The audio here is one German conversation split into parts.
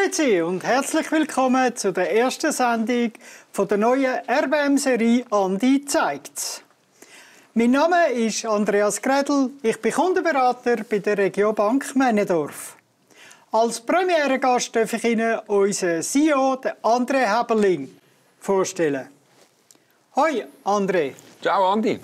Grüezi und herzlich willkommen zu der ersten Sendung von der neuen RBM-Serie «Andi zeigt's». Mein Name ist Andreas Grädl, ich bin Kundenberater bei der Regiobank Männendorf. Als Premierengast darf ich Ihnen unseren CEO, André Häberling, vorstellen. Hoi André. Ciao Andi.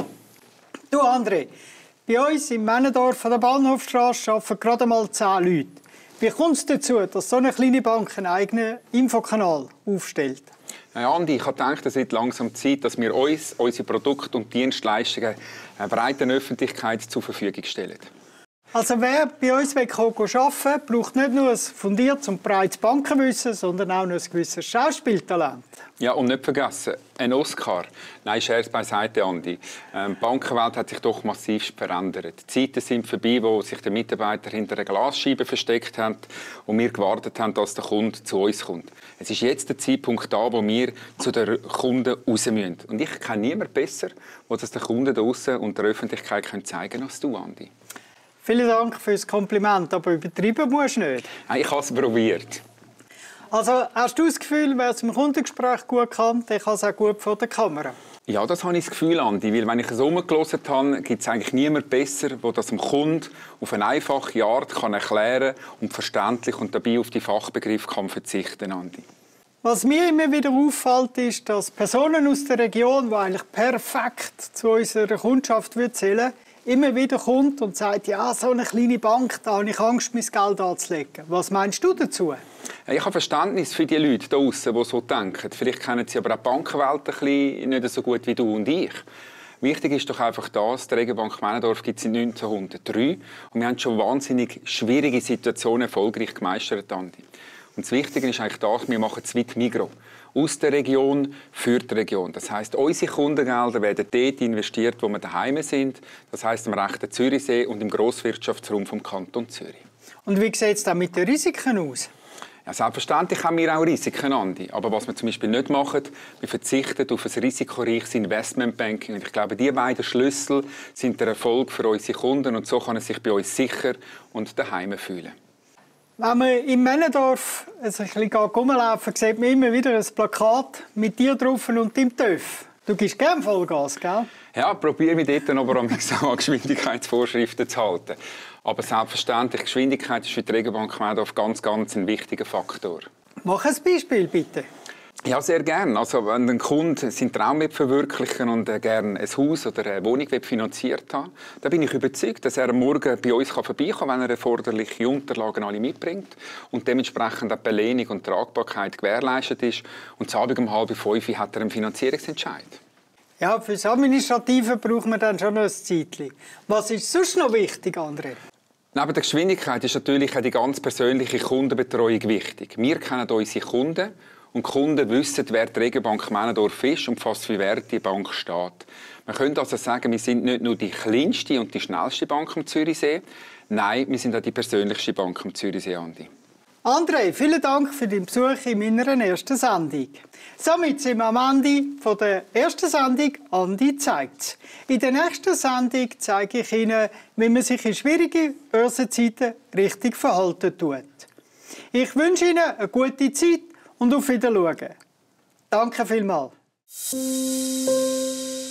Du André, bei uns im Männendorf an der Bahnhofstrasse arbeiten gerade mal 10 Leute. Wie kommt es dazu, dass so eine kleine Bank einen eigenen Infokanal aufstellt? Ja, Andi, ich habe gedacht, es wird langsam Zeit, dass wir uns, unsere Produkte und Dienstleistungen einer breiten Öffentlichkeit zur Verfügung stellen. Also wer bei uns arbeiten will, braucht nicht nur ein fundiertes und breites Bankenwissen, sondern auch noch ein gewisses Schauspieltalent. Ja, und nicht vergessen, ein Oscar. Nein, Scherz beiseite, Andi. Die Bankenwelt hat sich doch massiv verändert. Die Zeiten sind vorbei, wo sich der Mitarbeiter hinter einer Glasscheibe versteckt hat und wir gewartet haben, dass der Kunde zu uns kommt. Es ist jetzt der Zeitpunkt da, wo wir zu den Kunden raus müssen. Und ich kenne niemanden besser, der das den Kunden draussen und der Öffentlichkeit zeigen kann, als du, Andi. Vielen Dank für das Kompliment, aber übertreiben musst du nicht. Nein, ich habe es probiert. Also, hast du das Gefühl, wer es im Kundengespräch gut kann, der kann es auch gut vor der Kamera? Ja, das habe ich das Gefühl, Andi. Weil wenn ich es umgehört habe, gibt es eigentlich niemand besser, der das dem Kunden auf eine einfache Art erklären kann und verständlich und dabei auf die Fachbegriffe verzichten kann, Andi. Was mir immer wieder auffällt, ist, dass Personen aus der Region, die eigentlich perfekt zu unserer Kundschaft zählen, immer wieder kommt und sagt, ja, so eine kleine Bank, da habe ich Angst, mein Geld anzulegen. Was meinst du dazu? Ich habe Verständnis für die Leute da draussen, die so denken. Vielleicht kennen sie aber auch die Bankenwelt ein bisschen nicht so gut wie du und ich. Wichtig ist doch einfach das, die Regiobank Männendorf gibt es seit 1903 und wir haben schon wahnsinnig schwierige Situationen erfolgreich gemeistert, Andi. Und das Wichtige ist eigentlich das, wir machen es wie die Migros. Aus der Region für die Region. Das heisst, unsere Kundengelder werden dort investiert, wo wir daheim sind. Das heisst am rechten Zürichsee und im Grosswirtschaftsraum vom Kanton Zürich. Und wie sieht es dann mit den Risiken aus? Ja, selbstverständlich haben wir auch Risiken, Andi. Aber was wir zum Beispiel nicht machen, wir verzichten auf ein risikoreiches Investmentbanking. Und ich glaube, diese beiden Schlüssel sind der Erfolg für unsere Kunden. Und so kann er sich bei uns sicher und daheim fühlen. Wenn man im Männendorf ein bisschen rumlaufen, sieht man immer wieder ein Plakat mit dir drauf und deinem TÜV. Du gibst gerne Vollgas, gell? Ja, probiere mich dort aber an Geschwindigkeitsvorschriften zu halten. Aber selbstverständlich, Geschwindigkeit ist für die Regiobank Männendorf ganz ein wichtiger Faktor. Mach ein Beispiel, bitte. Ja, sehr gerne. Also, wenn ein Kunde seinen Traum verwirklichen und gerne ein Haus oder eine Wohnung finanziert hat, dann bin ich überzeugt, dass er am Morgen bei uns vorbeikommen kann, wenn er erforderliche Unterlagen alle mitbringt und dementsprechend auch die Belehnung und Tragbarkeit gewährleistet ist. Und am Abend um 4:30 hat er einen Finanzierungsentscheid. Ja, für das Administrative braucht man dann schon noch ein Zeitchen. Was ist sonst noch wichtig, André? Neben der Geschwindigkeit ist natürlich auch die ganz persönliche Kundenbetreuung wichtig. Wir kennen unsere Kunden. Und die Kunden wissen, wer die Regiobank Männendorf ist und fast wie wert die Bank steht. Man könnte also sagen, wir sind nicht nur die kleinste und die schnellste Bank am Zürichsee. Nein, wir sind auch die persönlichste Bank am Zürichsee, Andi. André, vielen Dank für den Besuch in meiner ersten Sendung. Somit sind wir am Ende von der ersten Sendung «Andi zeigt's». In der nächsten Sendung zeige ich Ihnen, wie man sich in schwierigen Börsenzeiten richtig verhalten tut. Ich wünsche Ihnen eine gute Zeit und auf Wiedersehen. Danke vielmals.